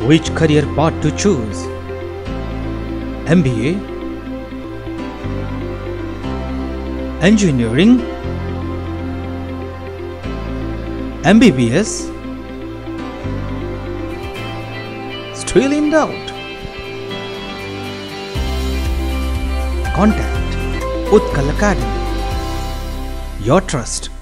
Which career path to choose? MBA, Engineering, MBBS? Still in doubt? Contact Utkal Academy. Your trust.